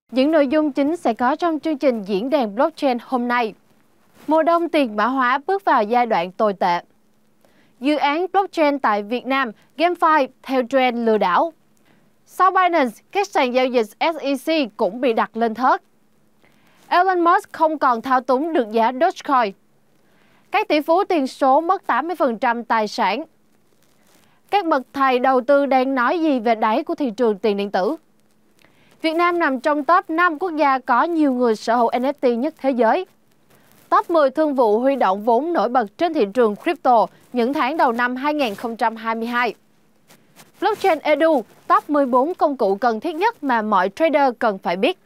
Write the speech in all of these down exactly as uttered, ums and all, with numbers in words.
Những nội dung chính sẽ có trong chương trình diễn đàn blockchain hôm nay. Mùa đông tiền mã hóa bước vào giai đoạn tồi tệ. Dự án blockchain tại Việt Nam, GameFi theo trend lừa đảo. Sau Binance, các sàn giao dịch ét e xê cũng bị đặt lên thớt. Elon Musk không còn thao túng được giá Dogecoin. Các tỷ phú tiền số mất tám mươi phần trăm tài sản. Các bậc thầy đầu tư đang nói gì về đáy của thị trường tiền điện tử? Việt Nam nằm trong top năm quốc gia có nhiều người sở hữu en ép tê nhất thế giới. Top mười thương vụ huy động vốn nổi bật trên thị trường crypto những tháng đầu năm hai nghìn không trăm hai mươi hai. Blockchain Edu, top mười bốn công cụ cần thiết nhất mà mọi trader cần phải biết.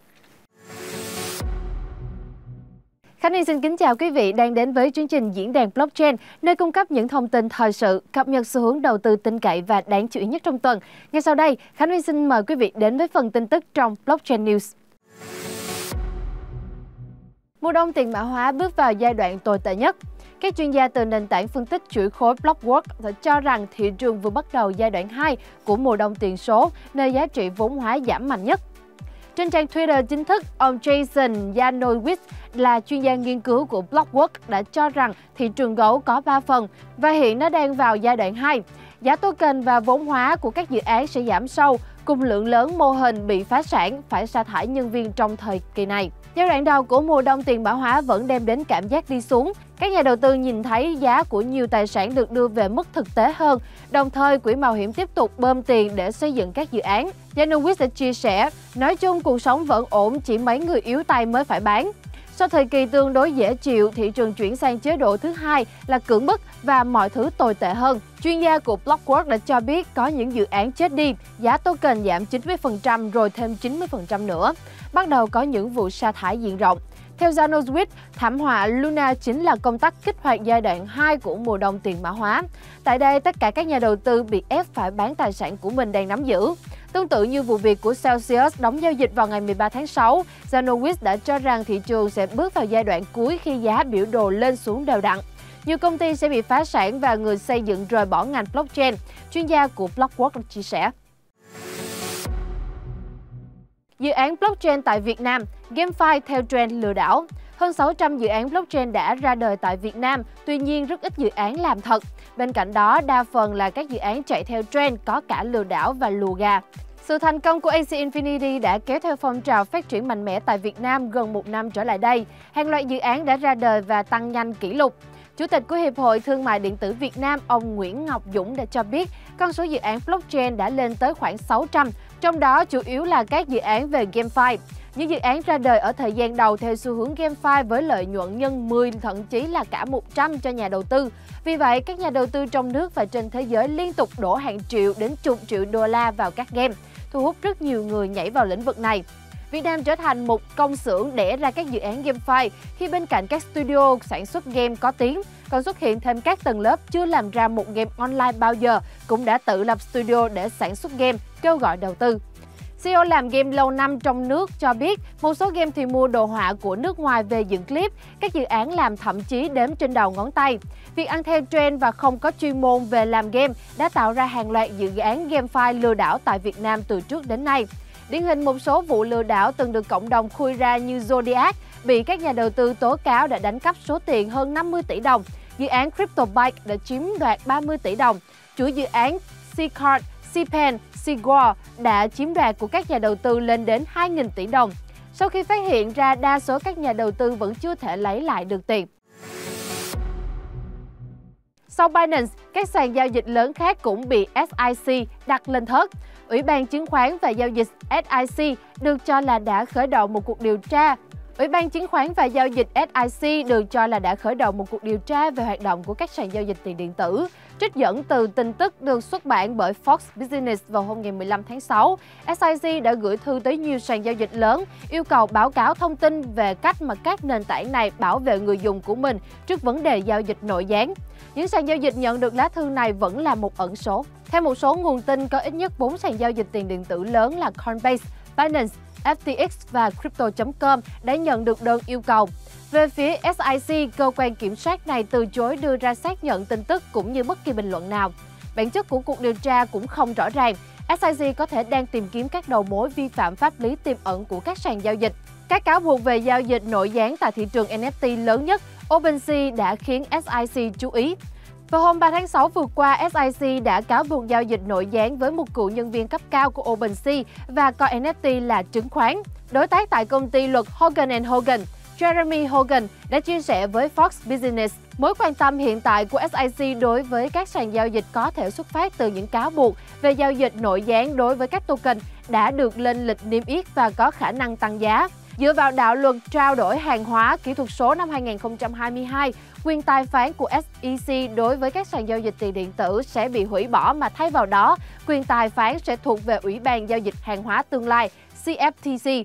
Khánh Yên xin kính chào quý vị đang đến với chương trình diễn đàn blockchain, nơi cung cấp những thông tin thời sự, cập nhật xu hướng đầu tư tin cậy và đáng chú ý nhất trong tuần. Ngay sau đây, Khánh Yên xin mời quý vị đến với phần tin tức trong Blockchain News. Mùa đông tiền mã hóa bước vào giai đoạn tồi tệ nhất. Các chuyên gia từ nền tảng phân tích chuỗi khối Blockworks đã cho rằng thị trường vừa bắt đầu giai đoạn hai của mùa đông tiền số, nơi giá trị vốn hóa giảm mạnh nhất. Trên trang Twitter chính thức, ông Jason Yanowitz là chuyên gia nghiên cứu của Blockworks đã cho rằng thị trường gấu có ba phần và hiện nó đang vào giai đoạn hai. Giá token và vốn hóa của các dự án sẽ giảm sâu, cùng lượng lớn mô hình bị phá sản, phải sa thải nhân viên trong thời kỳ này. Giai đoạn đầu của mùa đông tiền mã hóa vẫn đem đến cảm giác đi xuống. Các nhà đầu tư nhìn thấy giá của nhiều tài sản được đưa về mức thực tế hơn, đồng thời quỹ mạo hiểm tiếp tục bơm tiền để xây dựng các dự án. Yanowitz đã chia sẻ, nói chung cuộc sống vẫn ổn, chỉ mấy người yếu tay mới phải bán. Sau thời kỳ tương đối dễ chịu, thị trường chuyển sang chế độ thứ hai là cưỡng bức và mọi thứ tồi tệ hơn. Chuyên gia của Blockworks đã cho biết có những dự án chết đi, giá token giảm chín mươi phần trăm rồi thêm chín mươi phần trăm nữa. Bắt đầu có những vụ sa thải diện rộng. Theo Yanowitz, thảm họa Luna chính là công tắc kích hoạt giai đoạn hai của mùa đông tiền mã hóa. Tại đây, tất cả các nhà đầu tư bị ép phải bán tài sản của mình đang nắm giữ. Tương tự như vụ việc của Celsius đóng giao dịch vào ngày mười ba tháng sáu, Yanowitz đã cho rằng thị trường sẽ bước vào giai đoạn cuối khi giá biểu đồ lên xuống đều đặn. Nhiều công ty sẽ bị phá sản và người xây dựng rời bỏ ngành blockchain, chuyên gia của Blockworks chia sẻ. Dự án blockchain tại Việt Nam, GameFi theo trend lừa đảo. Hơn sáu trăm dự án blockchain đã ra đời tại Việt Nam, tuy nhiên rất ít dự án làm thật. Bên cạnh đó, đa phần là các dự án chạy theo trend có cả lừa đảo và lùa gà. Sự thành công của a xê Infinity đã kéo theo phong trào phát triển mạnh mẽ tại Việt Nam gần một năm trở lại đây. Hàng loạt dự án đã ra đời và tăng nhanh kỷ lục. Chủ tịch của Hiệp hội Thương mại Điện tử Việt Nam, ông Nguyễn Ngọc Dũng đã cho biết con số dự án blockchain đã lên tới khoảng sáu trăm, trong đó chủ yếu là các dự án về GameFi. Những dự án ra đời ở thời gian đầu theo xu hướng GameFi với lợi nhuận nhân mười, thậm chí là cả một trăm cho nhà đầu tư. Vì vậy, các nhà đầu tư trong nước và trên thế giới liên tục đổ hàng triệu đến chục triệu đô la vào các game, thu hút rất nhiều người nhảy vào lĩnh vực này. Việt Nam trở thành một công xưởng đẻ ra các dự án GameFi khi bên cạnh các studio sản xuất game có tiếng, còn xuất hiện thêm các tầng lớp chưa làm ra một game online bao giờ cũng đã tự lập studio để sản xuất game, kêu gọi đầu tư. xê e ô làm game lâu năm trong nước cho biết một số game thì mua đồ họa của nước ngoài về dựng clip, các dự án làm thậm chí đếm trên đầu ngón tay. Việc ăn theo trend và không có chuyên môn về làm game đã tạo ra hàng loạt dự án GameFi lừa đảo tại Việt Nam từ trước đến nay. Điển hình một số vụ lừa đảo từng được cộng đồng khui ra như Zodiac bị các nhà đầu tư tố cáo đã đánh cắp số tiền hơn năm mươi tỷ đồng. Dự án CryptoBike đã chiếm đoạt ba mươi tỷ đồng. Chuỗi dự án C-Card, C-Pen, C-War đã chiếm đoạt của các nhà đầu tư lên đến hai nghìn tỷ đồng. Sau khi phát hiện ra, đa số các nhà đầu tư vẫn chưa thể lấy lại được tiền. Sau Binance, các sàn giao dịch lớn khác cũng bị ét i xê đặt lên thớt. Ủy ban Chứng khoán và Giao dịch ét i xê được cho là đã khởi động một cuộc điều tra. Ủy ban Chứng khoán và Giao dịch ét i xê được cho là đã khởi động một cuộc điều tra về hoạt động của các sàn giao dịch tiền điện tử. Trích dẫn từ tin tức được xuất bản bởi Fox Business vào hôm ngày mười lăm tháng sáu, ét i xê đã gửi thư tới nhiều sàn giao dịch lớn, yêu cầu báo cáo thông tin về cách mà các nền tảng này bảo vệ người dùng của mình trước vấn đề giao dịch nội gián. Những sàn giao dịch nhận được lá thư này vẫn là một ẩn số. Theo một số nguồn tin, có ít nhất bốn sàn giao dịch tiền điện tử lớn là Coinbase, Binance, ép tê ích và Crypto chấm com đã nhận được đơn yêu cầu. Về phía ét i xê, cơ quan kiểm soát này từ chối đưa ra xác nhận tin tức cũng như bất kỳ bình luận nào. Bản chất của cuộc điều tra cũng không rõ ràng. ét i xê có thể đang tìm kiếm các đầu mối vi phạm pháp lý tiềm ẩn của các sàn giao dịch. Các cáo buộc về giao dịch nội gián tại thị trường en ép tê lớn nhất, OpenSea đã khiến ét i xê chú ý. Vào hôm ba tháng sáu vừa qua, ét i xê đã cáo buộc giao dịch nội gián với một cựu nhân viên cấp cao của OpenSea và coi en ép tê là chứng khoán. Đối tác tại công ty luật Hogan and Hogan, Jeremy Hogan đã chia sẻ với Fox Business mối quan tâm hiện tại của ét i xê đối với các sàn giao dịch có thể xuất phát từ những cáo buộc về giao dịch nội gián đối với các token đã được lên lịch niêm yết và có khả năng tăng giá. Dựa vào đạo luật trao đổi hàng hóa kỹ thuật số năm hai nghìn không trăm hai mươi hai, quyền tài phán của ét i xê đối với các sàn giao dịch tiền điện tử sẽ bị hủy bỏ mà thay vào đó, quyền tài phán sẽ thuộc về Ủy ban Giao dịch Hàng hóa Tương lai xê ép tê xê.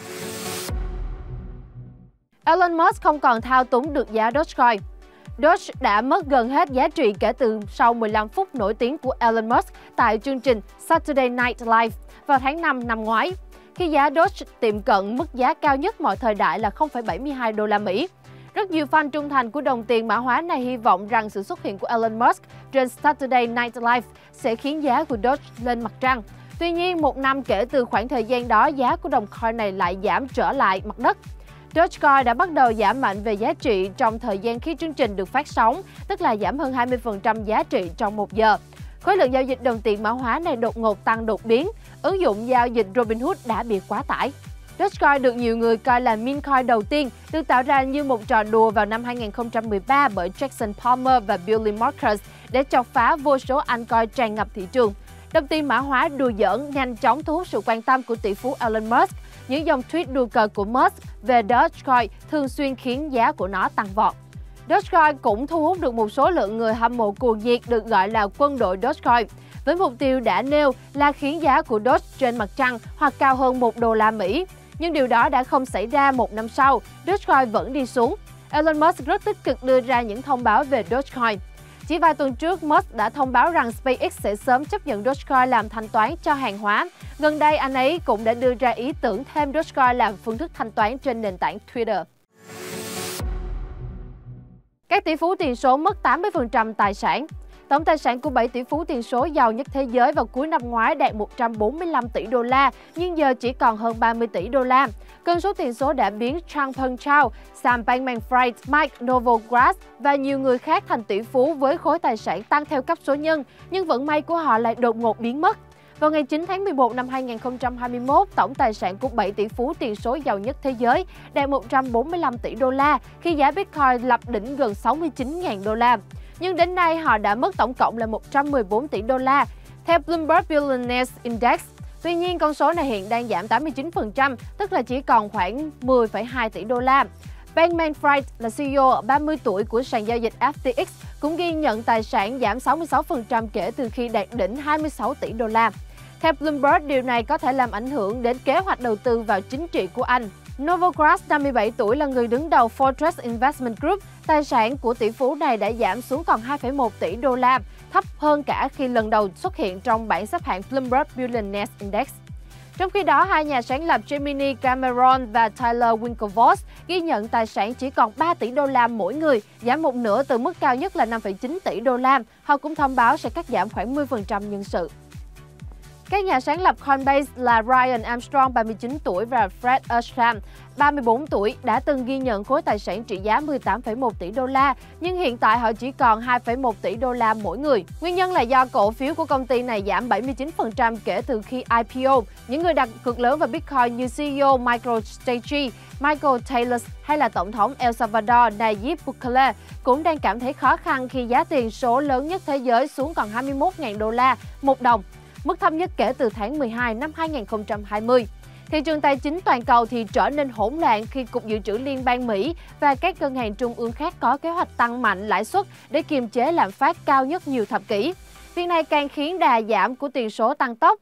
Elon Musk không còn thao túng được giá Dogecoin. Doge đã mất gần hết giá trị kể từ sau mười lăm phút nổi tiếng của Elon Musk tại chương trình Saturday Night Live vào tháng năm năm ngoái, khi giá Doge tiệm cận mức giá cao nhất mọi thời đại là không phẩy bảy mươi hai đô la Mỹ. Rất nhiều fan trung thành của đồng tiền mã hóa này hy vọng rằng sự xuất hiện của Elon Musk trên Saturday Night Live sẽ khiến giá của Doge lên mặt trăng. Tuy nhiên, một năm kể từ khoảng thời gian đó, giá của đồng coin này lại giảm trở lại mặt đất. Dogecoin đã bắt đầu giảm mạnh về giá trị trong thời gian khi chương trình được phát sóng, tức là giảm hơn hai mươi phần trăm giá trị trong một giờ. Khối lượng giao dịch đồng tiền mã hóa này đột ngột tăng đột biến, ứng dụng giao dịch Robinhood đã bị quá tải. Dogecoin được nhiều người coi là meme coin đầu tiên, được tạo ra như một trò đùa vào năm hai nghìn không trăm mười ba bởi Jackson Palmer và Billy Marcus để chọc phá vô số altcoin tràn ngập thị trường. Đồng tiền mã hóa đùa giỡn nhanh chóng thu hút sự quan tâm của tỷ phú Elon Musk. Những dòng tweet đùa cợt của Musk về Dogecoin thường xuyên khiến giá của nó tăng vọt. Dogecoin cũng thu hút được một số lượng người hâm mộ cuồng nhiệt được gọi là quân đội Dogecoin, với mục tiêu đã nêu là khiến giá của Doge trên mặt trăng hoặc cao hơn một đô la Mỹ. Nhưng điều đó đã không xảy ra. Một năm sau, Dogecoin vẫn đi xuống. Elon Musk rất tích cực đưa ra những thông báo về Dogecoin. Chỉ vài tuần trước, Musk đã thông báo rằng SpaceX sẽ sớm chấp nhận Dogecoin làm thanh toán cho hàng hóa. Gần đây, anh ấy cũng đã đưa ra ý tưởng thêm Dogecoin làm phương thức thanh toán trên nền tảng Twitter. Các tỷ phú tiền số mất tám mươi phần trăm tài sản. Tổng tài sản của bảy tỷ phú tiền số giàu nhất thế giới vào cuối năm ngoái đạt một trăm bốn mươi lăm tỷ đô la, nhưng giờ chỉ còn hơn ba mươi tỷ đô la. Cơn số tiền số đã biến Changpeng Zhao, Sam Bankman-Fried, Mike Novogratz và nhiều người khác thành tỷ phú với khối tài sản tăng theo cấp số nhân, nhưng vận may của họ lại đột ngột biến mất. Vào ngày chín tháng mười một năm hai nghìn không trăm hai mươi mốt, tổng tài sản của bảy tỷ phú tiền số giàu nhất thế giới đạt một trăm bốn mươi lăm tỷ đô la khi giá Bitcoin lập đỉnh gần sáu mươi chín nghìn đô la. Nhưng đến nay họ đã mất tổng cộng là một trăm mười bốn tỷ đô la, theo Bloomberg Billionaires Index. Tuy nhiên, con số này hiện đang giảm tám mươi chín phần trăm, tức là chỉ còn khoảng mười phẩy hai tỷ đô la. Bankman-Fried là xê e ô ba mươi tuổi của sàn giao dịch ép tê ích cũng ghi nhận tài sản giảm sáu mươi sáu phần trăm kể từ khi đạt đỉnh hai mươi sáu tỷ đô la. Theo Bloomberg, điều này có thể làm ảnh hưởng đến kế hoạch đầu tư vào chính trị của Anh. Novogratz, năm mươi bảy tuổi, là người đứng đầu Fortress Investment Group. Tài sản của tỷ phú này đã giảm xuống còn hai phẩy một tỷ đô la, thấp hơn cả khi lần đầu xuất hiện trong bảng xếp hạng Bloomberg Billionaires Index. Trong khi đó, hai nhà sáng lập Gemini Cameron và Tyler Winklevoss ghi nhận tài sản chỉ còn ba tỷ đô la mỗi người, giảm một nửa từ mức cao nhất là năm phẩy chín tỷ đô la. Họ cũng thông báo sẽ cắt giảm khoảng mười phần trăm nhân sự. Các nhà sáng lập Coinbase là Ryan Armstrong, ba mươi chín tuổi, và Fred Ersham, ba mươi bốn tuổi, đã từng ghi nhận khối tài sản trị giá mười tám phẩy một tỷ đô la, nhưng hiện tại họ chỉ còn hai phẩy một tỷ đô la mỗi người. Nguyên nhân là do cổ phiếu của công ty này giảm bảy mươi chín phần trăm kể từ khi i pê o. Những người đặt cược lớn vào Bitcoin như xê e ô MicroStrategy, Michael Taylor hay là Tổng thống El Salvador Nayib Bukele cũng đang cảm thấy khó khăn khi giá tiền số lớn nhất thế giới xuống còn hai mươi mốt nghìn đô la một đồng, mức thấp nhất kể từ tháng mười hai năm hai nghìn không trăm hai mươi. Thị trường tài chính toàn cầu thì trở nên hỗn loạn khi Cục Dự trữ Liên bang Mỹ và các ngân hàng trung ương khác có kế hoạch tăng mạnh lãi suất để kiềm chế lạm phát cao nhất nhiều thập kỷ. Việc này càng khiến đà giảm của tiền số tăng tốc.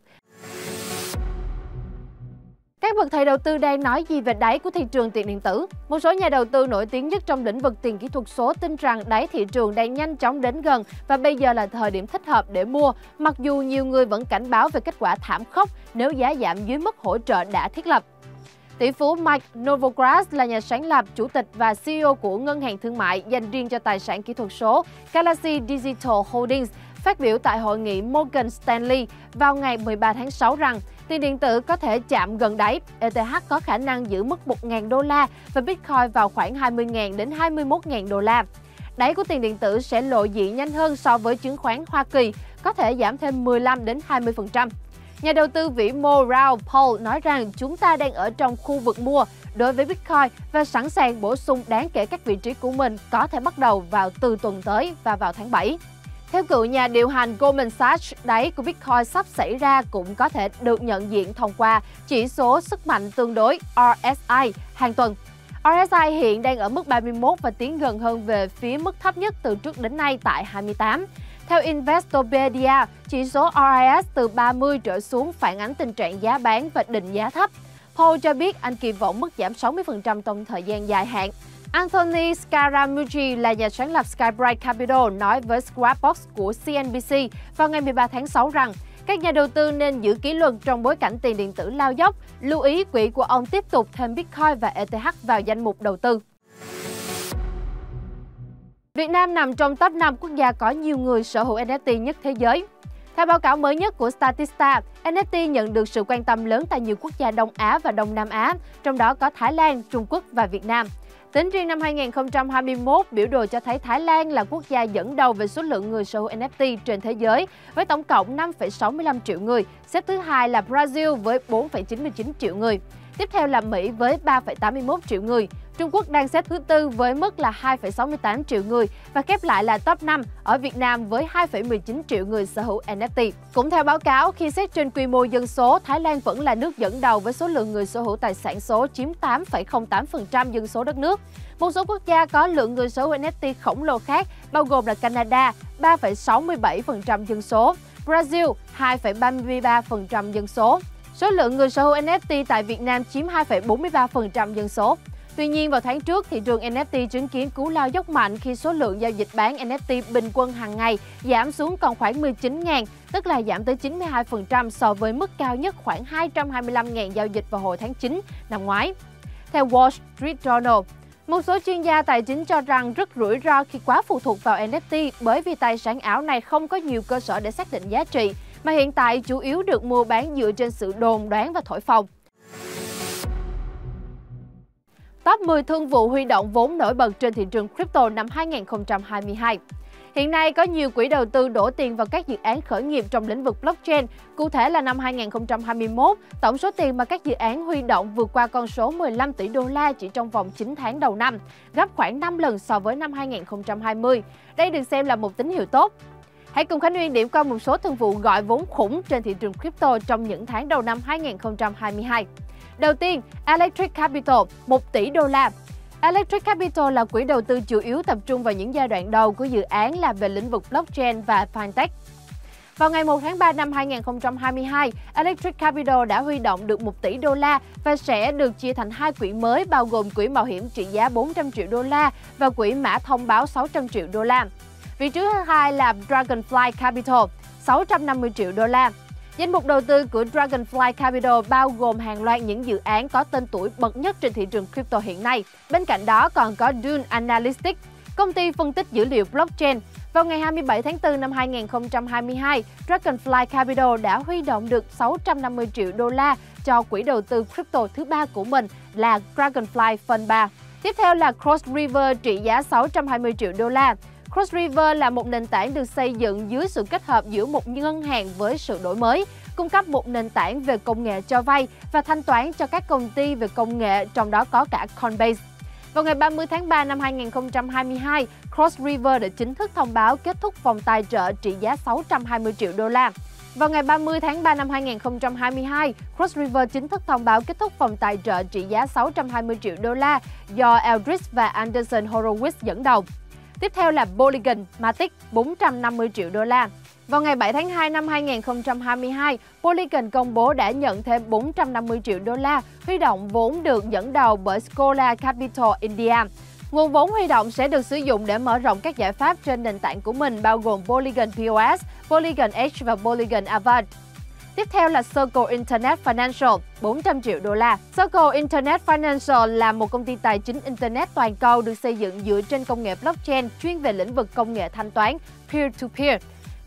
Các bậc thầy đầu tư đang nói gì về đáy của thị trường tiền điện tử? Một số nhà đầu tư nổi tiếng nhất trong lĩnh vực tiền kỹ thuật số tin rằng đáy thị trường đang nhanh chóng đến gần và bây giờ là thời điểm thích hợp để mua, mặc dù nhiều người vẫn cảnh báo về kết quả thảm khốc nếu giá giảm dưới mức hỗ trợ đã thiết lập. Tỷ phú Mike Novogratz là nhà sáng lập, chủ tịch và xê e ô của ngân hàng thương mại dành riêng cho tài sản kỹ thuật số Galaxy Digital Holdings phát biểu tại hội nghị Morgan Stanley vào ngày mười ba tháng sáu rằng tiền điện tử có thể chạm gần đáy, e tê hát có khả năng giữ mức một nghìn đô la và Bitcoin vào khoảng hai mươi nghìn đến hai mươi mốt nghìn đô la. Đáy của tiền điện tử sẽ lộ diện nhanh hơn so với chứng khoán Hoa Kỳ, có thể giảm thêm mười lăm đến hai mươi phần trăm. Nhà đầu tư vĩ mô Raoul Pal nói rằng chúng ta đang ở trong khu vực mua đối với Bitcoin và sẵn sàng bổ sung đáng kể các vị trí của mình có thể bắt đầu vào từ tuần tới và vào tháng bảy. Theo cựu nhà điều hành Goldman Sachs, đáy của Bitcoin sắp xảy ra cũng có thể được nhận diện thông qua chỉ số sức mạnh tương đối R S I hàng tuần. R S I hiện đang ở mức ba mươi mốt và tiến gần hơn về phía mức thấp nhất từ trước đến nay tại hai mươi tám. Theo Investopedia, chỉ số R I S từ ba mươi trở xuống phản ánh tình trạng giá bán và định giá thấp. Paul cho biết anh kỳ vọng mức giảm sáu mươi phần trăm trong thời gian dài hạn. Anthony Scaramucci là nhà sáng lập Skybright Capital nói với Squawkbox của C N B C vào ngày mười ba tháng sáu rằng các nhà đầu tư nên giữ kỷ luật trong bối cảnh tiền điện tử lao dốc, lưu ý quỹ của ông tiếp tục thêm Bitcoin và E T H vào danh mục đầu tư. Việt Nam nằm trong top năm quốc gia có nhiều người sở hữu N F T nhất thế giới. Theo báo cáo mới nhất của Statista, N F T nhận được sự quan tâm lớn tại nhiều quốc gia Đông Á và Đông Nam Á, trong đó có Thái Lan, Trung Quốc và Việt Nam. Tính riêng năm hai nghìn không trăm hai mươi mốt, biểu đồ cho thấy Thái Lan là quốc gia dẫn đầu về số lượng người sở hữu N F T trên thế giới, với tổng cộng năm phẩy sáu mươi lăm triệu người. Xếp thứ hai là Brazil với bốn phẩy chín mươi chín triệu người. Tiếp theo là Mỹ với ba phẩy tám mươi mốt triệu người. Trung Quốc đang xếp thứ tư với mức là hai phẩy sáu mươi tám triệu người và khép lại là top năm ở Việt Nam với hai phẩy mười chín triệu người sở hữu N F T. Cũng theo báo cáo, khi xét trên quy mô dân số, Thái Lan vẫn là nước dẫn đầu với số lượng người sở hữu tài sản số chiếm tám phẩy không tám phần trăm dân số đất nước. Một số quốc gia có lượng người sở hữu N F T khổng lồ khác bao gồm là Canada ba phẩy sáu mươi bảy phần trăm dân số, Brazil hai phẩy ba mươi ba phần trăm dân số. Số lượng người sở hữu N F T tại Việt Nam chiếm hai phẩy bốn mươi ba phần trăm dân số. Tuy nhiên, vào tháng trước, thị trường N F T chứng kiến cú lao dốc mạnh khi số lượng giao dịch bán N F T bình quân hàng ngày giảm xuống còn khoảng mười chín nghìn, tức là giảm tới chín mươi hai phần trăm so với mức cao nhất khoảng hai trăm hai mươi lăm nghìn giao dịch vào hồi tháng chín năm ngoái. Theo Wall Street Journal, một số chuyên gia tài chính cho rằng rất rủi ro khi quá phụ thuộc vào N F T bởi vì tài sản ảo này không có nhiều cơ sở để xác định giá trị, mà hiện tại chủ yếu được mua bán dựa trên sự đồn đoán và thổi phồng. Top mười thương vụ huy động vốn nổi bật trên thị trường crypto năm hai nghìn không trăm hai mươi hai. Hiện nay có nhiều quỹ đầu tư đổ tiền vào các dự án khởi nghiệp trong lĩnh vực blockchain. Cụ thể là năm hai nghìn không trăm hai mươi mốt, tổng số tiền mà các dự án huy động vượt qua con số mười lăm tỷ đô la chỉ trong vòng chín tháng đầu năm, gấp khoảng năm lần so với năm hai nghìn không trăm hai mươi. Đây được xem là một tín hiệu tốt. Hãy cùng Khánh Uyên điểm qua một số thương vụ gọi vốn khủng trên thị trường crypto trong những tháng đầu năm hai nghìn không trăm hai mươi hai. Đầu tiên, Electric Capital, một tỷ đô la. Electric Capital là quỹ đầu tư chủ yếu tập trung vào những giai đoạn đầu của dự án là về lĩnh vực blockchain và fintech. Vào ngày một tháng ba năm hai nghìn không trăm hai mươi hai, Electric Capital đã huy động được một tỷ đô la và sẽ được chia thành hai quỹ mới bao gồm quỹ mạo hiểm trị giá bốn trăm triệu đô la và quỹ mã thông báo sáu trăm triệu đô la. Vị trí thứ hai là Dragonfly Capital, sáu trăm năm mươi triệu đô la. Danh mục đầu tư của Dragonfly Capital bao gồm hàng loạt những dự án có tên tuổi bậc nhất trên thị trường crypto hiện nay. Bên cạnh đó còn có Dune Analytics, công ty phân tích dữ liệu blockchain. Vào ngày hai mươi bảy tháng tư năm hai nghìn không trăm hai mươi hai, Dragonfly Capital đã huy động được sáu trăm năm mươi triệu đô la cho quỹ đầu tư crypto thứ ba của mình là Dragonfly Fund ba. Tiếp theo là Cross River trị giá sáu trăm hai mươi triệu đô la. Cross River là một nền tảng được xây dựng dưới sự kết hợp giữa một ngân hàng với sự đổi mới, cung cấp một nền tảng về công nghệ cho vay và thanh toán cho các công ty về công nghệ, trong đó có cả Coinbase. Vào ngày ba mươi tháng ba năm hai nghìn không trăm hai mươi hai, Cross River đã chính thức thông báo kết thúc vòng tài trợ trị giá sáu trăm hai mươi triệu đô la. Vào ngày ba mươi tháng ba năm hai nghìn không trăm hai mươi hai, Cross River chính thức thông báo kết thúc vòng tài trợ trị giá sáu trăm hai mươi triệu đô la do Eldridge và Andreessen Horowitz dẫn đầu. Tiếp theo là Polygon Matic, bốn trăm năm mươi triệu đô la. Vào ngày bảy tháng hai năm hai nghìn không trăm hai mươi hai, Polygon công bố đã nhận thêm bốn trăm năm mươi triệu đô la huy động vốn được dẫn đầu bởi Scholar Capital India. Nguồn vốn huy động sẽ được sử dụng để mở rộng các giải pháp trên nền tảng của mình bao gồm Polygon pê o ét, Polygon Edge và Polygon Avant. Tiếp theo là Circle Internet Financial, bốn trăm triệu đô la. Circle Internet Financial là một công ty tài chính Internet toàn cầu được xây dựng dựa trên công nghệ blockchain chuyên về lĩnh vực công nghệ thanh toán peer-to-peer.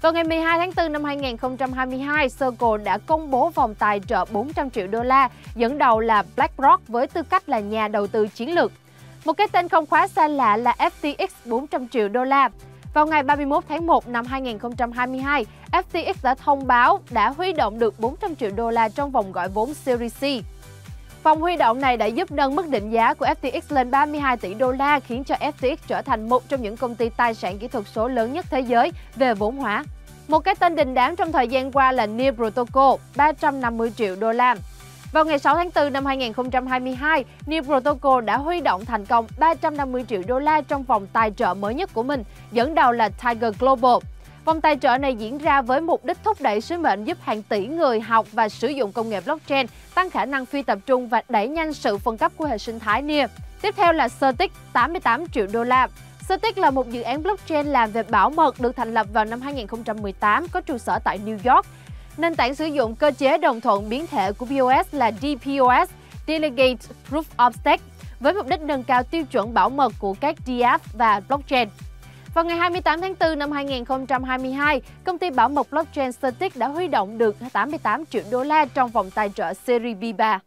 Vào ngày mười hai tháng tư năm hai nghìn không trăm hai mươi hai, Circle đã công bố vòng tài trợ bốn trăm triệu đô la, dẫn đầu là BlackRock với tư cách là nhà đầu tư chiến lược. Một cái tên không quá xa lạ là ép tê ích bốn trăm triệu đô la. Vào ngày ba mươi mốt tháng một năm hai nghìn không trăm hai mươi hai, ép tê ích đã thông báo đã huy động được bốn trăm triệu đô la trong vòng gọi vốn Series C. Vòng huy động này đã giúp nâng mức định giá của ép tê ích lên ba mươi hai tỷ đô la, khiến cho ép tê ích trở thành một trong những công ty tài sản kỹ thuật số lớn nhất thế giới về vốn hóa. Một cái tên đình đám trong thời gian qua là Near Protocol, ba trăm năm mươi triệu đô la. Vào ngày sáu tháng tư năm hai nghìn không trăm hai mươi hai, Near Protocol đã huy động thành công ba trăm năm mươi triệu đô la trong vòng tài trợ mới nhất của mình, dẫn đầu là Tiger Global. Vòng tài trợ này diễn ra với mục đích thúc đẩy sứ mệnh giúp hàng tỷ người học và sử dụng công nghệ blockchain, tăng khả năng phi tập trung và đẩy nhanh sự phân cấp của hệ sinh thái Near. Tiếp theo là Certic, tám mươi tám triệu đô la. Certic là một dự án blockchain làm về bảo mật được thành lập vào năm hai nghìn không trăm mười tám, có trụ sở tại New York. Nền tảng sử dụng cơ chế đồng thuận biến thể của pê ô ét là đê pê ô ét, Delegate Proof of Stake, với mục đích nâng cao tiêu chuẩn bảo mật của các đê ép và blockchain. Vào ngày hai mươi tám tháng tư năm hai nghìn không trăm hai mươi hai, công ty bảo mật blockchain Certic đã huy động được tám mươi tám triệu đô la trong vòng tài trợ Series B ba.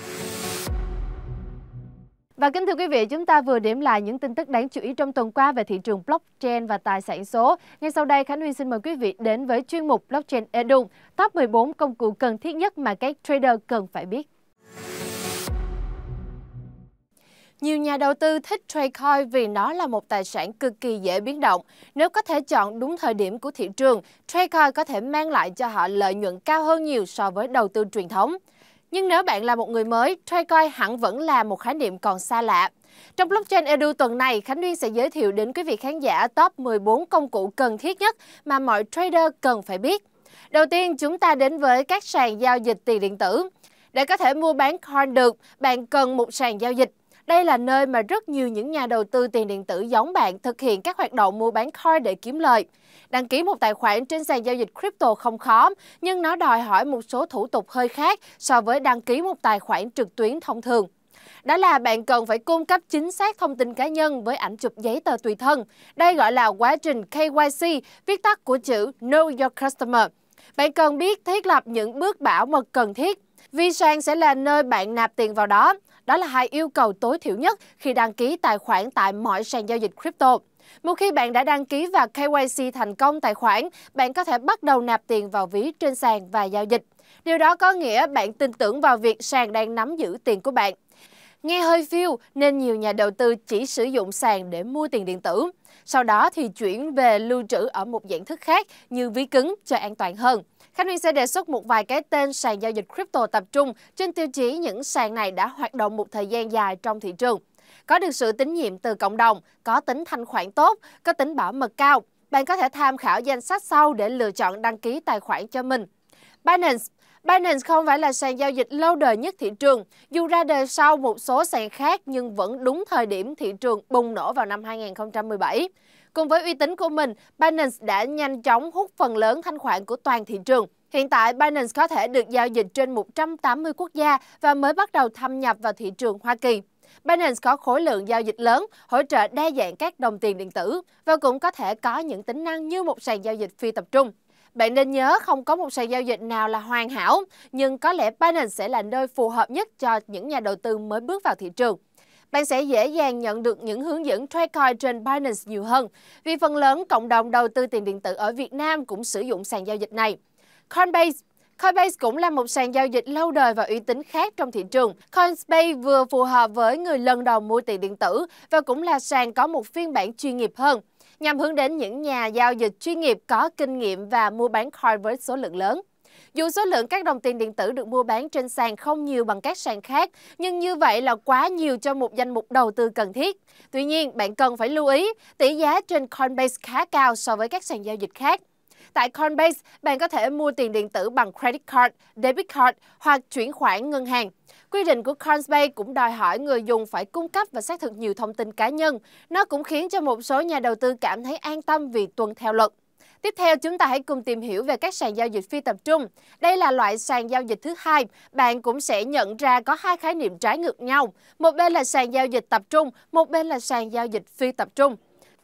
Và kính thưa quý vị, chúng ta vừa điểm lại những tin tức đáng chú ý trong tuần qua về thị trường blockchain và tài sản số. Ngay sau đây, Khánh Huy xin mời quý vị đến với chuyên mục Blockchain Edu, top mười bốn công cụ cần thiết nhất mà các trader cần phải biết. Nhiều nhà đầu tư thích Tradecoin vì nó là một tài sản cực kỳ dễ biến động. Nếu có thể chọn đúng thời điểm của thị trường, Tradecoin có thể mang lại cho họ lợi nhuận cao hơn nhiều so với đầu tư truyền thống. Nhưng nếu bạn là một người mới, Tradecoin hẳn vẫn là một khái niệm còn xa lạ. Trong Blockchain Edu tuần này, Khánh Duyên sẽ giới thiệu đến quý vị khán giả top mười bốn công cụ cần thiết nhất mà mọi trader cần phải biết. Đầu tiên, chúng ta đến với các sàn giao dịch tiền điện tử. Để có thể mua bán coin được, bạn cần một sàn giao dịch. Đây là nơi mà rất nhiều những nhà đầu tư tiền điện tử giống bạn thực hiện các hoạt động mua bán coin để kiếm lời. Đăng ký một tài khoản trên sàn giao dịch crypto không khó, nhưng nó đòi hỏi một số thủ tục hơi khác so với đăng ký một tài khoản trực tuyến thông thường. Đó là bạn cần phải cung cấp chính xác thông tin cá nhân với ảnh chụp giấy tờ tùy thân. Đây gọi là quá trình K Y C, viết tắt của chữ Know Your Customer. Bạn cần biết thiết lập những bước bảo mật cần thiết, vì sàn sẽ là nơi bạn nạp tiền vào đó. Đó là hai yêu cầu tối thiểu nhất khi đăng ký tài khoản tại mọi sàn giao dịch crypto. Một khi bạn đã đăng ký và K Y C thành công tài khoản, bạn có thể bắt đầu nạp tiền vào ví trên sàn và giao dịch. Điều đó có nghĩa bạn tin tưởng vào việc sàn đang nắm giữ tiền của bạn. Nghe hơi phiêu nên nhiều nhà đầu tư chỉ sử dụng sàn để mua tiền điện tử. Sau đó thì chuyển về lưu trữ ở một dạng thức khác như ví cứng cho an toàn hơn. Khánh Huy sẽ đề xuất một vài cái tên sàn giao dịch crypto tập trung trên tiêu chí những sàn này đã hoạt động một thời gian dài trong thị trường. Có được sự tín nhiệm từ cộng đồng, có tính thanh khoản tốt, có tính bảo mật cao. Bạn có thể tham khảo danh sách sau để lựa chọn đăng ký tài khoản cho mình. Binance Binance không phải là sàn giao dịch lâu đời nhất thị trường, dù ra đời sau một số sàn khác nhưng vẫn đúng thời điểm thị trường bùng nổ vào năm hai nghìn không trăm mười bảy. Cùng với uy tín của mình, Binance đã nhanh chóng hút phần lớn thanh khoản của toàn thị trường. Hiện tại, Binance có thể được giao dịch trên một trăm tám mươi quốc gia và mới bắt đầu thâm nhập vào thị trường Hoa Kỳ. Binance có khối lượng giao dịch lớn, hỗ trợ đa dạng các đồng tiền điện tử và cũng có thể có những tính năng như một sàn giao dịch phi tập trung. Bạn nên nhớ không có một sàn giao dịch nào là hoàn hảo, nhưng có lẽ Binance sẽ là nơi phù hợp nhất cho những nhà đầu tư mới bước vào thị trường. Bạn sẽ dễ dàng nhận được những hướng dẫn Tradecoin trên Binance nhiều hơn, vì phần lớn cộng đồng đầu tư tiền điện tử ở Việt Nam cũng sử dụng sàn giao dịch này. Coinbase Coinbase cũng là một sàn giao dịch lâu đời và uy tín khác trong thị trường. Coinbase vừa phù hợp với người lần đầu mua tiền điện tử và cũng là sàn có một phiên bản chuyên nghiệp hơn, nhằm hướng đến những nhà giao dịch chuyên nghiệp có kinh nghiệm và mua bán coin với số lượng lớn. Dù số lượng các đồng tiền điện tử được mua bán trên sàn không nhiều bằng các sàn khác, nhưng như vậy là quá nhiều cho một danh mục đầu tư cần thiết. Tuy nhiên, bạn cần phải lưu ý, tỷ giá trên Coinbase khá cao so với các sàn giao dịch khác. Tại Coinbase, bạn có thể mua tiền điện tử bằng credit card, debit card hoặc chuyển khoản ngân hàng. Quy định của Coinbase cũng đòi hỏi người dùng phải cung cấp và xác thực nhiều thông tin cá nhân. Nó cũng khiến cho một số nhà đầu tư cảm thấy an tâm vì tuân theo luật. Tiếp theo, chúng ta hãy cùng tìm hiểu về các sàn giao dịch phi tập trung. Đây là loại sàn giao dịch thứ hai. Bạn cũng sẽ nhận ra có hai khái niệm trái ngược nhau. Một bên là sàn giao dịch tập trung, một bên là sàn giao dịch phi tập trung.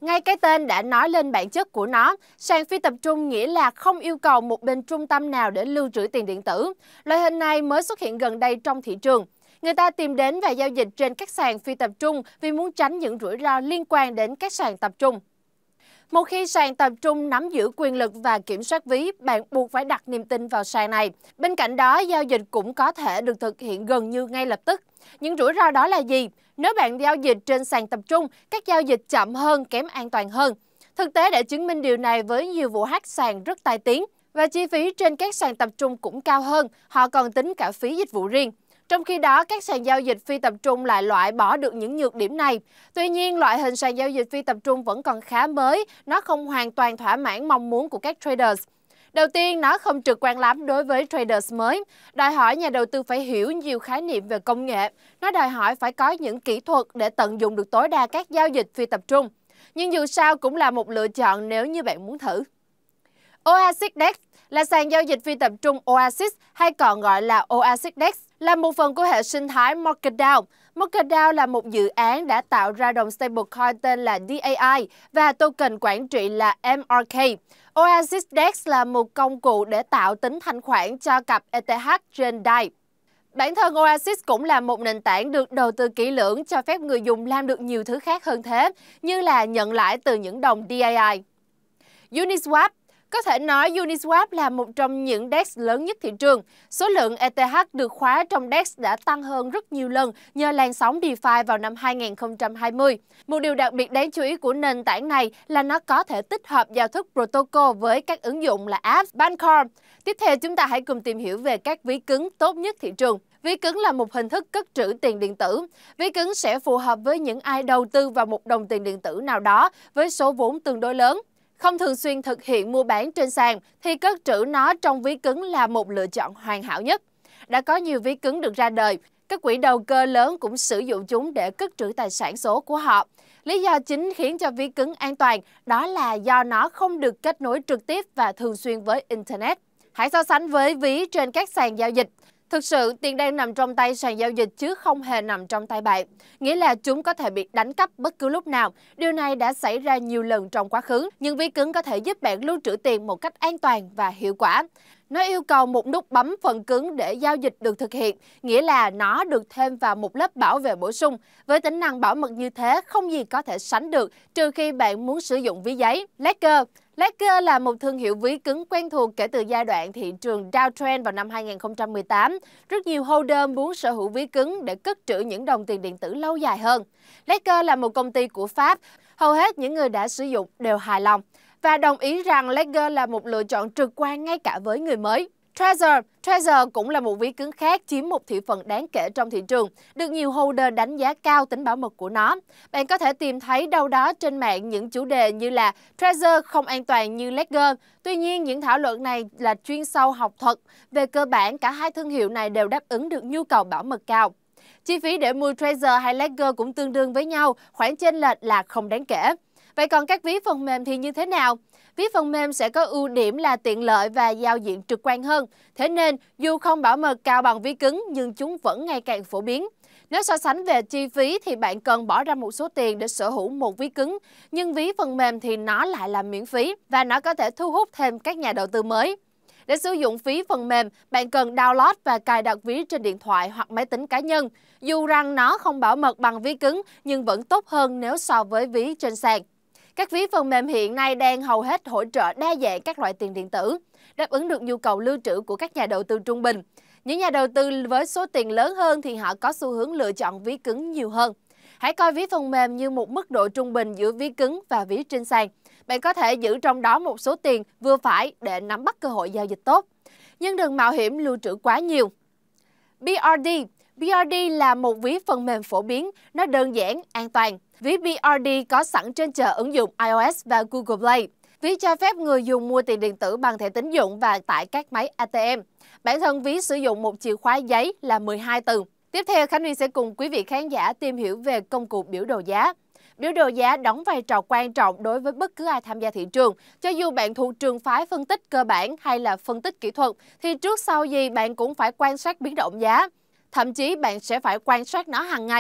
Ngay cái tên đã nói lên bản chất của nó, sàn phi tập trung nghĩa là không yêu cầu một bên trung tâm nào để lưu trữ tiền điện tử. Loại hình này mới xuất hiện gần đây trong thị trường. Người ta tìm đến và giao dịch trên các sàn phi tập trung vì muốn tránh những rủi ro liên quan đến các sàn tập trung. Một khi sàn tập trung nắm giữ quyền lực và kiểm soát ví, bạn buộc phải đặt niềm tin vào sàn này. Bên cạnh đó, giao dịch cũng có thể được thực hiện gần như ngay lập tức. Những rủi ro đó là gì? Nếu bạn giao dịch trên sàn tập trung, các giao dịch chậm hơn, kém an toàn hơn. Thực tế đã chứng minh điều này với nhiều vụ hack sàn rất tai tiếng. Và chi phí trên các sàn tập trung cũng cao hơn, họ còn tính cả phí dịch vụ riêng. Trong khi đó, các sàn giao dịch phi tập trung lại loại bỏ được những nhược điểm này. Tuy nhiên, loại hình sàn giao dịch phi tập trung vẫn còn khá mới, nó không hoàn toàn thỏa mãn mong muốn của các traders. Đầu tiên, nó không trực quan lắm đối với traders mới, đòi hỏi nhà đầu tư phải hiểu nhiều khái niệm về công nghệ. Nó đòi hỏi phải có những kỹ thuật để tận dụng được tối đa các giao dịch phi tập trung. Nhưng dù sao cũng là một lựa chọn nếu như bạn muốn thử. Oasis Dex là sàn giao dịch phi tập trung Oasis hay còn gọi là Oasis Dex, là một phần của hệ sinh thái MarketDAO. MarketDAO là một dự án đã tạo ra đồng stablecoin tên là đê a i và token quản trị là em rờ ca. Oasis Dex là một công cụ để tạo tính thanh khoản cho cặp e tê hát trên đê a i. Bản thân Oasis cũng là một nền tảng được đầu tư kỹ lưỡng cho phép người dùng làm được nhiều thứ khác hơn thế, như là nhận lãi từ những đồng đê a i. Uniswap. Có thể nói Uniswap là một trong những đê e xê lớn nhất thị trường. Số lượng e tê hát được khóa trong đê e xê đã tăng hơn rất nhiều lần nhờ làn sóng DeFi vào năm hai nghìn không trăm hai mươi. Một điều đặc biệt đáng chú ý của nền tảng này là nó có thể tích hợp giao thức protocol với các ứng dụng là apps, Bancor. Tiếp theo chúng ta hãy cùng tìm hiểu về các ví cứng tốt nhất thị trường. Ví cứng là một hình thức cất trữ tiền điện tử. Ví cứng sẽ phù hợp với những ai đầu tư vào một đồng tiền điện tử nào đó với số vốn tương đối lớn. Không thường xuyên thực hiện mua bán trên sàn thì cất trữ nó trong ví cứng là một lựa chọn hoàn hảo nhất. Đã có nhiều ví cứng được ra đời, các quỹ đầu cơ lớn cũng sử dụng chúng để cất trữ tài sản số của họ. Lý do chính khiến cho ví cứng an toàn đó là do nó không được kết nối trực tiếp và thường xuyên với Internet. Hãy so sánh với ví trên các sàn giao dịch. Thực sự, tiền đang nằm trong tay sàn giao dịch chứ không hề nằm trong tay bạn. Nghĩa là chúng có thể bị đánh cắp bất cứ lúc nào. Điều này đã xảy ra nhiều lần trong quá khứ. Nhưng ví cứng có thể giúp bạn lưu trữ tiền một cách an toàn và hiệu quả. Nó yêu cầu một nút bấm phần cứng để giao dịch được thực hiện, nghĩa là nó được thêm vào một lớp bảo vệ bổ sung. Với tính năng bảo mật như thế, không gì có thể sánh được trừ khi bạn muốn sử dụng ví giấy. Ledger Ledger là một thương hiệu ví cứng quen thuộc kể từ giai đoạn thị trường downtrend vào năm hai nghìn không trăm mười tám. Rất nhiều holder muốn sở hữu ví cứng để cất trữ những đồng tiền điện tử lâu dài hơn. Ledger là một công ty của Pháp. Hầu hết những người đã sử dụng đều hài lòng và đồng ý rằng Ledger là một lựa chọn trực quan ngay cả với người mới. Trezor Trezor cũng là một ví cứng khác chiếm một thị phần đáng kể trong thị trường, được nhiều holder đánh giá cao tính bảo mật của nó. Bạn có thể tìm thấy đâu đó trên mạng những chủ đề như là Trezor không an toàn như Ledger. Tuy nhiên, những thảo luận này là chuyên sâu học thuật. Về cơ bản, cả hai thương hiệu này đều đáp ứng được nhu cầu bảo mật cao. Chi phí để mua Trezor hay Ledger cũng tương đương với nhau, khoản chênh lệch là không đáng kể. Vậy còn các ví phần mềm thì như thế nào? Ví phần mềm sẽ có ưu điểm là tiện lợi và giao diện trực quan hơn. Thế nên, dù không bảo mật cao bằng ví cứng nhưng chúng vẫn ngày càng phổ biến. Nếu so sánh về chi phí thì bạn cần bỏ ra một số tiền để sở hữu một ví cứng. Nhưng ví phần mềm thì nó lại là miễn phí và nó có thể thu hút thêm các nhà đầu tư mới. Để sử dụng phí phần mềm, bạn cần download và cài đặt ví trên điện thoại hoặc máy tính cá nhân. Dù rằng nó không bảo mật bằng ví cứng nhưng vẫn tốt hơn nếu so với ví trên sàn. Các ví phần mềm hiện nay đang hầu hết hỗ trợ đa dạng các loại tiền điện tử, đáp ứng được nhu cầu lưu trữ của các nhà đầu tư trung bình. Những nhà đầu tư với số tiền lớn hơn thì họ có xu hướng lựa chọn ví cứng nhiều hơn. Hãy coi ví phần mềm như một mức độ trung bình giữa ví cứng và ví trên sàn. Bạn có thể giữ trong đó một số tiền vừa phải để nắm bắt cơ hội giao dịch tốt. Nhưng đừng mạo hiểm lưu trữ quá nhiều. bê rờ đê bê rờ đê là một ví phần mềm phổ biến, nó đơn giản, an toàn. Ví bê rờ đê có sẵn trên chợ ứng dụng iOS và Google Play. Ví cho phép người dùng mua tiền điện tử bằng thẻ tín dụng và tại các máy a tê em. Bản thân ví sử dụng một chìa khóa giấy là mười hai từ. Tiếp theo, Khánh Nguyên sẽ cùng quý vị khán giả tìm hiểu về công cụ biểu đồ giá. Biểu đồ giá đóng vai trò quan trọng đối với bất cứ ai tham gia thị trường. Cho dù bạn thuộc trường phái phân tích cơ bản hay là phân tích kỹ thuật, thì trước sau gì bạn cũng phải quan sát biến động giá. Thậm chí bạn sẽ phải quan sát nó hàng ngày.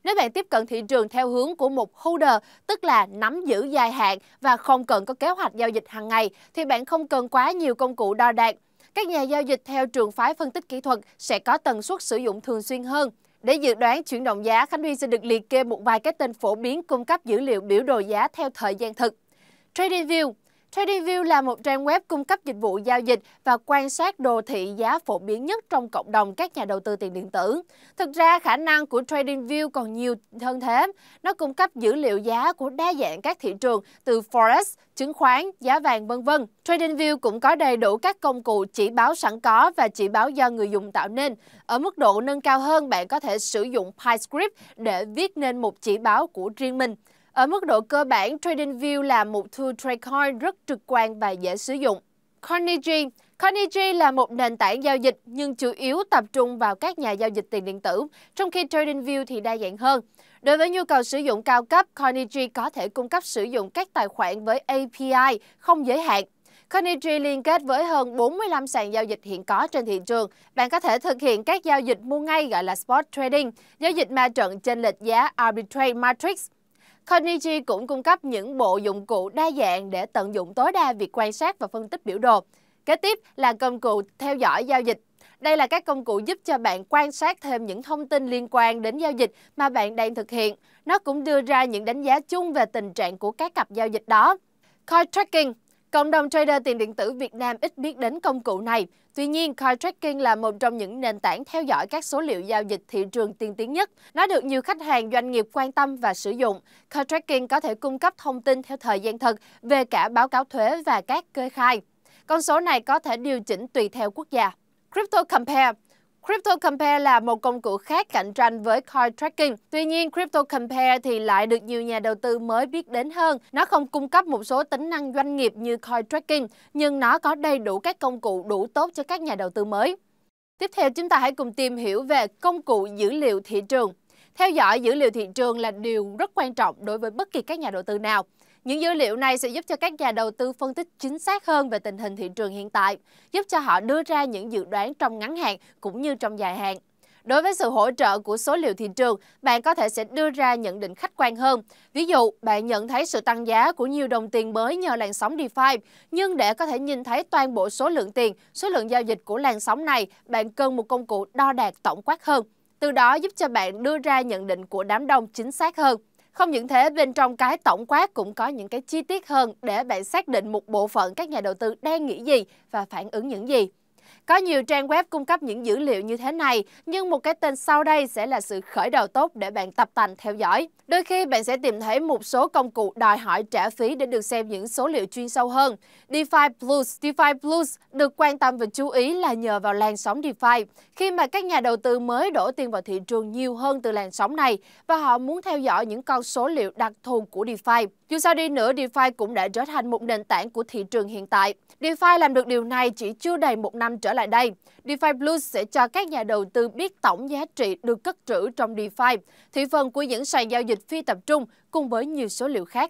Nếu bạn tiếp cận thị trường theo hướng của một holder, tức là nắm giữ dài hạn và không cần có kế hoạch giao dịch hàng ngày, thì bạn không cần quá nhiều công cụ đo đạc. Các nhà giao dịch theo trường phái phân tích kỹ thuật sẽ có tần suất sử dụng thường xuyên hơn. Để dự đoán chuyển động giá, Khánh Huy sẽ được liệt kê một vài cái tên phổ biến cung cấp dữ liệu biểu đồ giá theo thời gian thực. TradingView TradingView là một trang web cung cấp dịch vụ giao dịch và quan sát đồ thị giá phổ biến nhất trong cộng đồng các nhà đầu tư tiền điện tử. Thực ra, khả năng của TradingView còn nhiều hơn thế. Nó cung cấp dữ liệu giá của đa dạng các thị trường từ Forex, chứng khoán, giá vàng, vân vân. TradingView cũng có đầy đủ các công cụ chỉ báo sẵn có và chỉ báo do người dùng tạo nên. Ở mức độ nâng cao hơn, bạn có thể sử dụng PyScript để viết nên một chỉ báo của riêng mình. Ở mức độ cơ bản, TradingView là một tool trade coin rất trực quan và dễ sử dụng. Carnegie Carnegie là một nền tảng giao dịch nhưng chủ yếu tập trung vào các nhà giao dịch tiền điện tử, trong khi TradingView thì đa dạng hơn. Đối với nhu cầu sử dụng cao cấp, Carnegie có thể cung cấp sử dụng các tài khoản với a pê i không giới hạn. Carnegie liên kết với hơn bốn mươi lăm sàn giao dịch hiện có trên thị trường. Bạn có thể thực hiện các giao dịch mua ngay gọi là spot trading, giao dịch ma trận chênh lệch giá arbitrage matrix. Carnegie cũng cung cấp những bộ dụng cụ đa dạng để tận dụng tối đa việc quan sát và phân tích biểu đồ. Kế tiếp là công cụ theo dõi giao dịch. Đây là các công cụ giúp cho bạn quan sát thêm những thông tin liên quan đến giao dịch mà bạn đang thực hiện. Nó cũng đưa ra những đánh giá chung về tình trạng của các cặp giao dịch đó. Coin Tracking Cộng đồng trader tiền điện tử Việt Nam ít biết đến công cụ này. Tuy nhiên, Coin Tracking là một trong những nền tảng theo dõi các số liệu giao dịch thị trường tiên tiến nhất. Nó được nhiều khách hàng doanh nghiệp quan tâm và sử dụng. Coin Tracking có thể cung cấp thông tin theo thời gian thực về cả báo cáo thuế và các kê khai. Con số này có thể điều chỉnh tùy theo quốc gia. Crypto Compare Crypto Compare là một công cụ khác cạnh tranh với Coin Tracking. Tuy nhiên, Crypto Compare thì lại được nhiều nhà đầu tư mới biết đến hơn. Nó không cung cấp một số tính năng doanh nghiệp như Coin Tracking, nhưng nó có đầy đủ các công cụ đủ tốt cho các nhà đầu tư mới. Tiếp theo, chúng ta hãy cùng tìm hiểu về công cụ dữ liệu thị trường. Theo dõi dữ liệu thị trường là điều rất quan trọng đối với bất kỳ các nhà đầu tư nào. Những dữ liệu này sẽ giúp cho các nhà đầu tư phân tích chính xác hơn về tình hình thị trường hiện tại, giúp cho họ đưa ra những dự đoán trong ngắn hạn cũng như trong dài hạn. Đối với sự hỗ trợ của số liệu thị trường, bạn có thể sẽ đưa ra nhận định khách quan hơn. Ví dụ, bạn nhận thấy sự tăng giá của nhiều đồng tiền mới nhờ làn sóng DeFi, nhưng để có thể nhìn thấy toàn bộ số lượng tiền, số lượng giao dịch của làn sóng này, bạn cần một công cụ đo đạc tổng quát hơn. Từ đó giúp cho bạn đưa ra nhận định của đám đông chính xác hơn. Không những thế, bên trong cái tổng quát cũng có những cái chi tiết hơn để bạn xác định một bộ phận các nhà đầu tư đang nghĩ gì và phản ứng những gì. Có nhiều trang web cung cấp những dữ liệu như thế này, nhưng một cái tên sau đây sẽ là sự khởi đầu tốt để bạn tập tành theo dõi. Đôi khi bạn sẽ tìm thấy một số công cụ đòi hỏi trả phí để được xem những số liệu chuyên sâu hơn. DeFi Plus DeFi Plus được quan tâm và chú ý là nhờ vào làn sóng DeFi, khi mà các nhà đầu tư mới đổ tiền vào thị trường nhiều hơn từ làn sóng này và họ muốn theo dõi những con số liệu đặc thù của DeFi. Dù sao đi nữa, DeFi cũng đã trở thành một nền tảng của thị trường hiện tại. DeFi làm được điều này chỉ chưa đầy một năm trở lại đây. DeFi Plus sẽ cho các nhà đầu tư biết tổng giá trị được cất trữ trong DeFi, thị phần của những sàn giao dịch phi tập trung cùng với nhiều số liệu khác.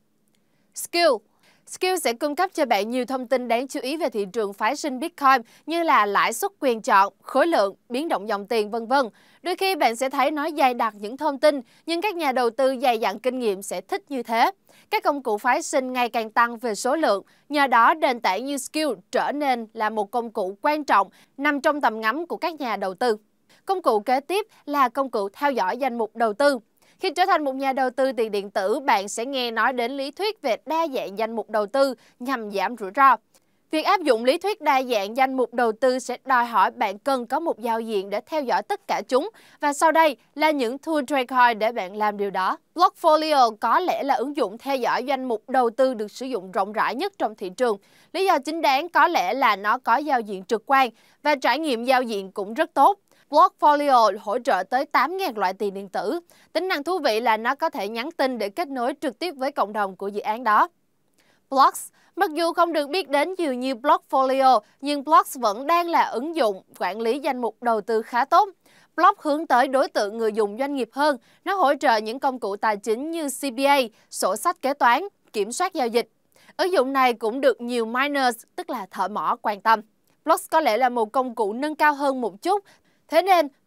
Skill Skill sẽ cung cấp cho bạn nhiều thông tin đáng chú ý về thị trường phái sinh Bitcoin như là lãi suất quyền chọn, khối lượng, biến động dòng tiền, vân vân. Đôi khi bạn sẽ thấy nó dày đặc những thông tin, nhưng các nhà đầu tư dày dặn kinh nghiệm sẽ thích như thế. Các công cụ phái sinh ngày càng tăng về số lượng, nhờ đó nền tảng như Skill trở nên là một công cụ quan trọng nằm trong tầm ngắm của các nhà đầu tư. Công cụ kế tiếp là công cụ theo dõi danh mục đầu tư. Khi trở thành một nhà đầu tư tiền điện tử, bạn sẽ nghe nói đến lý thuyết về đa dạng danh mục đầu tư nhằm giảm rủi ro. Việc áp dụng lý thuyết đa dạng danh mục đầu tư sẽ đòi hỏi bạn cần có một giao diện để theo dõi tất cả chúng, và sau đây là những tool trade coin để bạn làm điều đó. Blockfolio có lẽ là ứng dụng theo dõi danh mục đầu tư được sử dụng rộng rãi nhất trong thị trường. Lý do chính đáng có lẽ là nó có giao diện trực quan và trải nghiệm giao diện cũng rất tốt. Blockfolio hỗ trợ tới tám nghìn loại tiền điện tử. Tính năng thú vị là nó có thể nhắn tin để kết nối trực tiếp với cộng đồng của dự án đó. Blocks Mặc dù không được biết đến nhiều như Blockfolio, nhưng Blocks vẫn đang là ứng dụng quản lý danh mục đầu tư khá tốt. Block hướng tới đối tượng người dùng doanh nghiệp hơn. Nó hỗ trợ những công cụ tài chính như xê pê a, sổ sách kế toán, kiểm soát giao dịch. Ứng dụng này cũng được nhiều miners, tức là thợ mỏ, quan tâm. Blocks có lẽ là một công cụ nâng cao hơn một chút. Thế nên,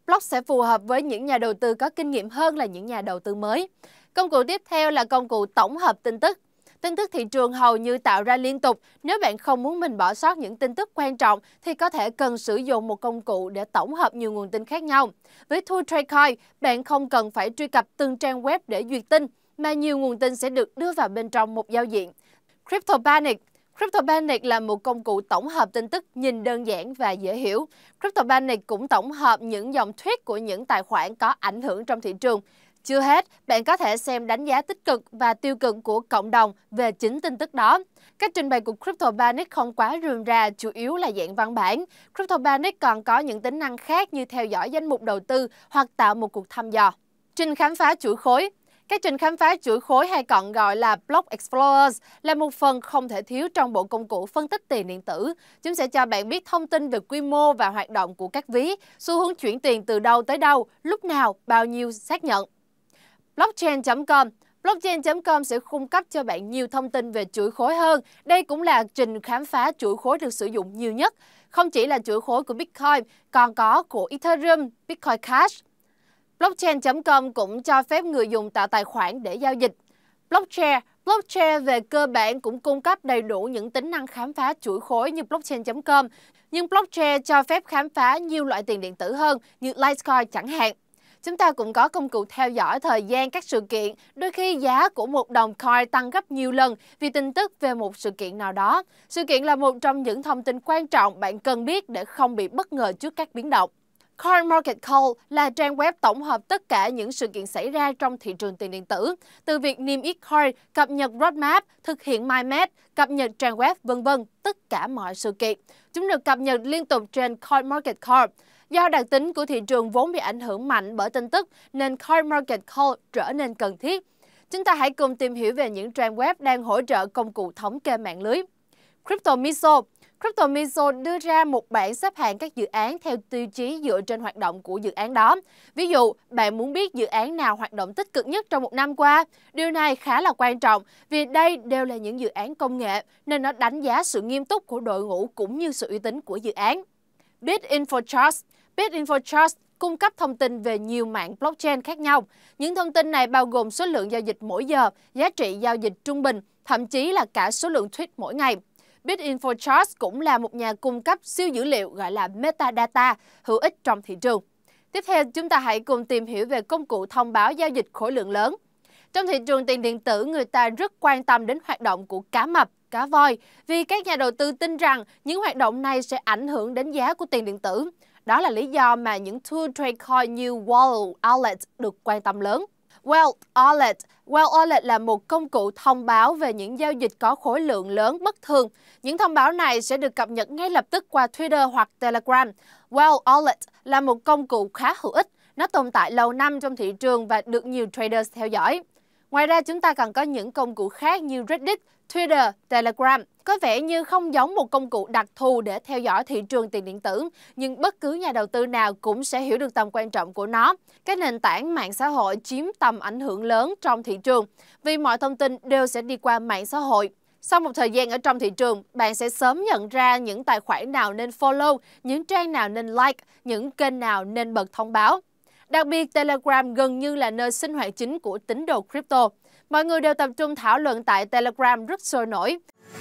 Block sẽ phù hợp với những nhà đầu tư có kinh nghiệm hơn là những nhà đầu tư mới. Công cụ tiếp theo là công cụ tổng hợp tin tức. Tin tức thị trường hầu như tạo ra liên tục. Nếu bạn không muốn mình bỏ sót những tin tức quan trọng thì có thể cần sử dụng một công cụ để tổng hợp nhiều nguồn tin khác nhau. Với tool Tradecoin, bạn không cần phải truy cập từng trang web để duyệt tin, mà nhiều nguồn tin sẽ được đưa vào bên trong một giao diện. CryptoPanic CryptoPanic là một công cụ tổng hợp tin tức nhìn đơn giản và dễ hiểu. CryptoPanic cũng tổng hợp những dòng tweet của những tài khoản có ảnh hưởng trong thị trường. Chưa hết, bạn có thể xem đánh giá tích cực và tiêu cực của cộng đồng về chính tin tức đó. Cách trình bày của CryptoPanic không quá rườm rà, chủ yếu là dạng văn bản. CryptoPanic còn có những tính năng khác như theo dõi danh mục đầu tư hoặc tạo một cuộc thăm dò. Trình khám phá chuỗi khối. Các trình khám phá chuỗi khối hay còn gọi là Block Explorers là một phần không thể thiếu trong bộ công cụ phân tích tiền điện tử. Chúng sẽ cho bạn biết thông tin về quy mô và hoạt động của các ví, xu hướng chuyển tiền từ đâu tới đâu, lúc nào, bao nhiêu xác nhận. Blockchain chấm com Blockchain chấm com sẽ cung cấp cho bạn nhiều thông tin về chuỗi khối hơn. Đây cũng là trình khám phá chuỗi khối được sử dụng nhiều nhất. Không chỉ là chuỗi khối của Bitcoin, còn có của Ethereum, Bitcoin Cash. Blockchain chấm com cũng cho phép người dùng tạo tài khoản để giao dịch. Blockchain Blockchain về cơ bản cũng cung cấp đầy đủ những tính năng khám phá chuỗi khối như Blockchain chấm com, nhưng Blockchain cho phép khám phá nhiều loại tiền điện tử hơn như Litecoin chẳng hạn. Chúng ta cũng có công cụ theo dõi thời gian các sự kiện, đôi khi giá của một đồng coin tăng gấp nhiều lần vì tin tức về một sự kiện nào đó. Sự kiện là một trong những thông tin quan trọng bạn cần biết để không bị bất ngờ trước các biến động. CoinMarketCap là trang web tổng hợp tất cả những sự kiện xảy ra trong thị trường tiền điện tử, từ việc niêm yết coin, cập nhật roadmap, thực hiện MyMac, cập nhật trang web, vân vân, tất cả mọi sự kiện. Chúng được cập nhật liên tục trên CoinMarketCap. Do đặc tính của thị trường vốn bị ảnh hưởng mạnh bởi tin tức, nên CoinMarketCap trở nên cần thiết. Chúng ta hãy cùng tìm hiểu về những trang web đang hỗ trợ công cụ thống kê mạng lưới. CryptoMiso CryptoMiso đưa ra một bảng xếp hạng các dự án theo tiêu chí dựa trên hoạt động của dự án đó. Ví dụ, bạn muốn biết dự án nào hoạt động tích cực nhất trong một năm qua. Điều này khá là quan trọng vì đây đều là những dự án công nghệ, nên nó đánh giá sự nghiêm túc của đội ngũ cũng như sự uy tín của dự án. BitInfoCharts BitInfoCharts cung cấp thông tin về nhiều mạng blockchain khác nhau. Những thông tin này bao gồm số lượng giao dịch mỗi giờ, giá trị giao dịch trung bình, thậm chí là cả số lượng tweet mỗi ngày. BitInfoCharts cũng là một nhà cung cấp siêu dữ liệu gọi là metadata hữu ích trong thị trường. Tiếp theo, chúng ta hãy cùng tìm hiểu về công cụ thông báo giao dịch khối lượng lớn. Trong thị trường tiền điện tử, người ta rất quan tâm đến hoạt động của cá mập, cá voi, vì các nhà đầu tư tin rằng những hoạt động này sẽ ảnh hưởng đến giá của tiền điện tử. Đó là lý do mà những tool Tradecoin như Wall Wallet được quan tâm lớn. Wall Wallet Wall Wallet là một công cụ thông báo về những giao dịch có khối lượng lớn bất thường. Những thông báo này sẽ được cập nhật ngay lập tức qua Twitter hoặc Telegram. Wall Wallet là một công cụ khá hữu ích. Nó tồn tại lâu năm trong thị trường và được nhiều traders theo dõi. Ngoài ra, chúng ta còn có những công cụ khác như Reddit, Twitter, Telegram. Có vẻ như không giống một công cụ đặc thù để theo dõi thị trường tiền điện tử, nhưng bất cứ nhà đầu tư nào cũng sẽ hiểu được tầm quan trọng của nó. Các nền tảng mạng xã hội chiếm tầm ảnh hưởng lớn trong thị trường, vì mọi thông tin đều sẽ đi qua mạng xã hội. Sau một thời gian ở trong thị trường, bạn sẽ sớm nhận ra những tài khoản nào nên follow, những trang nào nên like, những kênh nào nên bật thông báo. Đặc biệt, Telegram gần như là nơi sinh hoạt chính của tín đồ crypto. Mọi người đều tập trung thảo luận tại Telegram rất sôi nổi.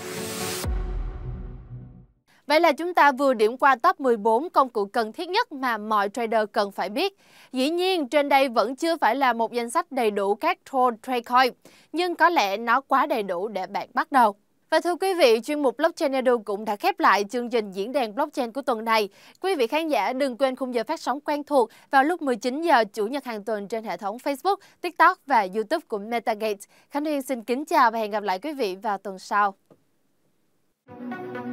Vậy là chúng ta vừa điểm qua top mười bốn công cụ cần thiết nhất mà mọi trader cần phải biết. Dĩ nhiên, trên đây vẫn chưa phải là một danh sách đầy đủ các tool Tradecoin, nhưng có lẽ nó quá đầy đủ để bạn bắt đầu. Và thưa quý vị, chuyên mục Blockchain Edu cũng đã khép lại chương trình diễn đàn blockchain của tuần này. Quý vị khán giả đừng quên khung giờ phát sóng quen thuộc vào lúc mười chín giờ Chủ nhật hàng tuần trên hệ thống Facebook, TikTok và YouTube của Metagate. Khánh Huyền xin kính chào và hẹn gặp lại quý vị vào tuần sau.